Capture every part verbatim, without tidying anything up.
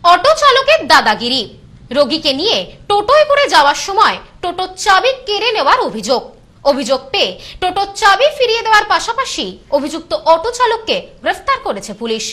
Auto চালকের দাদাগিরি, রোগীকে নিয়ে টোটোয় করে যাওয়ার সময় টোটোর চাবি কেড়ে নেওয়ার অভিযোগ। অভিযোগ পেয়ে টোটোর চাবি ফিরিয়ে দেওয়ার পাশাপাশি অভিযুক্ত অটো চালককে গ্রেফতার করেছে পুলিশ।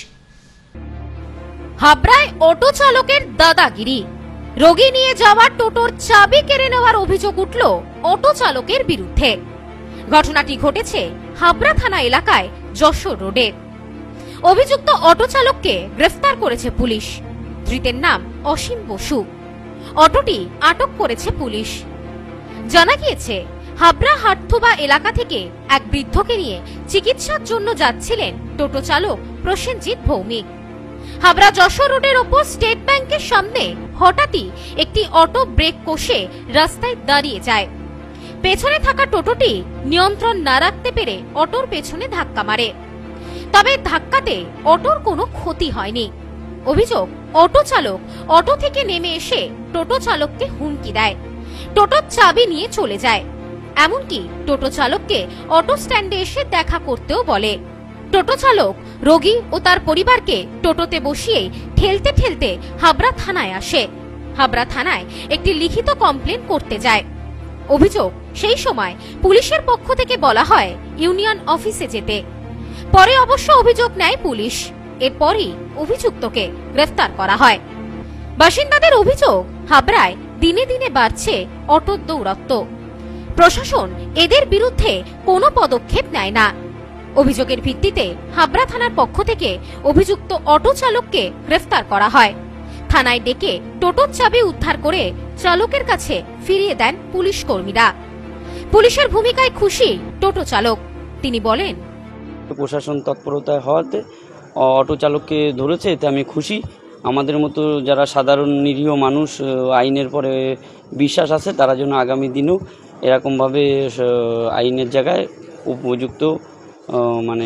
হাবড়ায় অটো চালকের দাদাগিরি, রোগী নিয়ে যাওয়া টোটোর চাবি কেড়ে নেওয়ার অভিযোগ উঠল অটো চালকের বিরুদ্ধে। ঘটনাটি ঘটেছে হাবড়া থানা এলাকায় যশোর রোডে। অভিযুক্ত অটো চালককে গ্রেফতার করেছে পুলিশ। ধৃতের নাম অসীম বসু। অটোটি আটক করেছে পুলিশ। জানা গিয়েছে, হাবড়া হাটথোবা এলাকা থেকে এক বৃদ্ধকে নিয়ে চিকিৎসার জন্য যাচ্ছিলেন টোটো চালক প্রসেনজিৎ ভৌমিক। হাবড়া যশোর রোডের ওপর স্টেট ব্যাংকের সামনে হঠাৎই একটি অটো ব্রেক কষে রাস্তায় দাঁড়িয়ে যায়। পেছনে থাকা টোটোটি নিয়ন্ত্রণ না রাখতে পেরে অটোর পেছনে ধাক্কা মারে। তবে ধাক্কাতে অটোর কোনো ক্ষতি হয়নি। অভিযোগ, অটো চালক অটো থেকে নেমে এসে টোটো চালককে হুমকি দেয়, টোটোর চাবি নিয়ে চলে যায়। এমনকি টোটো চালককে অটো স্ট্যান্ডে এসে দেখা করতেও বলে। টোটো চালক রোগী ও তার পরিবারকে টোটোতে বসিয়ে ঠেলতে ঠেলতে হাবড়া থানায় আসে। হাবড়া থানায় একটি লিখিত কমপ্লেন করতে যায়। অভিযোগ, সেই সময় পুলিশের পক্ষ থেকে বলা হয় ইউনিয়ন অফিসে যেতে। পরে অবশ্য অভিযোগ নেয় পুলিশ। এরপরই অভিযুক্তকে গ্রেফতার করা হয়। বাসিন্দাদের অভিযোগ, হাবড়ায় দিনে দিনে বাড়ছে অটোর দৌরাত্ম্য। প্রশাসন এদের বিরুদ্ধে কোনো পদক্ষেপ নেয় না। অভিযোগের ভিত্তিতে হাবড়া থানার পক্ষ থেকে অভিযুক্ত অটো চালককে গ্রেফতার করা হয়। থানায় ডেকে টোটোর চাবি উদ্ধার করে চালকের কাছে ফিরিয়ে দেন পুলিশ কর্মীরা। পুলিশের ভূমিকায় খুশি টোটো চালক। তিনি বলেন, প্রশাসন তৎপরতা হওয়াতে অটো চালককে ধরেছে, এতে আমি খুশি। আমাদের মতো যারা সাধারণ নিরীহ মানুষ আইনের পরে বিশ্বাস আছে, তারা যেন আগামী দিনেও এরকমভাবে আইনের জায়গায় উপযুক্ত মানে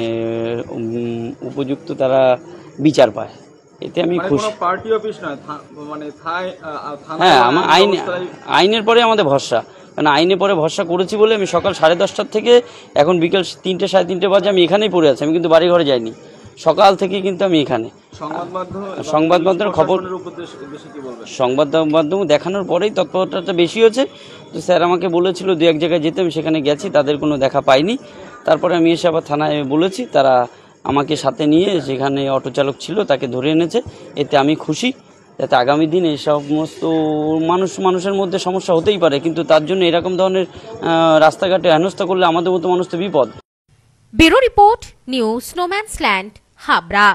উপযুক্ত তারা বিচার পায়, এতে আমি খুশি। পার্টি অফিস নয়, মানে হ্যাঁ, আমার আইন আইনের পরে আমাদের ভরসা, কারণ আইনের পরে ভরসা করেছি বলে আমি সকাল সাড়ে দশটার থেকে এখন বিকেল তিনটে সাড়ে তিনটে বাজে আমি এখানেই পড়ে আছি। আমি কিন্তু বাড়ি ঘরে যাইনি, সকাল থেকে কিন্তু আমি এখানে। সংবাদ মাধ্যমের খবর, সংবাদ মাধ্যম দেখানোর পরেই তৎপরতাটা বেশি হয়েছে। তো স্যার আমাকে বলেছিল দু এক জায়গায় যেতে, আমি সেখানে গেছি, তাদের কোনো দেখা পাইনি। তারপরে আমি এসে আবার থানায় বলেছি, তারা আমাকে সাথে নিয়ে যেখানে অটো চালক ছিল তাকে ধরে এনেছে। এতে আমি খুশি, যাতে আগামী দিনে সমস্ত মানুষ মানুষের মধ্যে সমস্যা হতেই পারে, কিন্তু তার জন্য এরকম ধরনের রাস্তাঘাটে হেনস্থা করলে আমাদের মতো মানুষ তো বিপদ। ব্যুরো রিপোর্ট, নিউজ স্নোম্যান্সল্যান্ড, হাবড়া।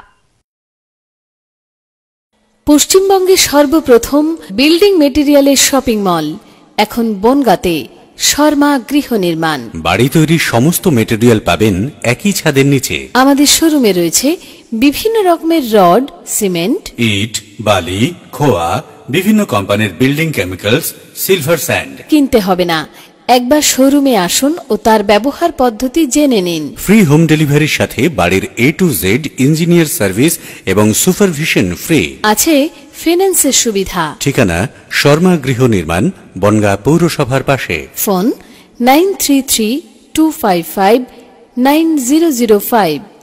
পশ্চিমবঙ্গের সর্বপ্রথম বিল্ডিং মেটেরিয়ালের শপিং মল এখন বনগাঁতে। শর্মা গৃহ নির্মাণ, বাড়ি তৈরির সমস্ত মেটেরিয়াল পাবেন একই ছাদের নিচে। আমাদের শোরুমে রয়েছে বিভিন্ন রকমের রড, সিমেন্ট, ইট, বালি, খোয়া, বিভিন্ন কোম্পানির বিল্ডিং কেমিক্যালস, সিলভার স্যান্ড। কিনতে হবে না, একবার শোরুমে আসুন ও তার ব্যবহার পদ্ধতি জেনে নিন। ফ্রি হোম ডেলিভারির সাথে বাড়ির A to Z engineer service এবং সুপারভিশন ফ্রি। আছে ফিন্যান্সের সুবিধা। ঠিকানা শর্মা গৃহ নির্মাণ, বনগাঁ পৌরসভার পাশে। Phone nine three three two five five nine zero zero five.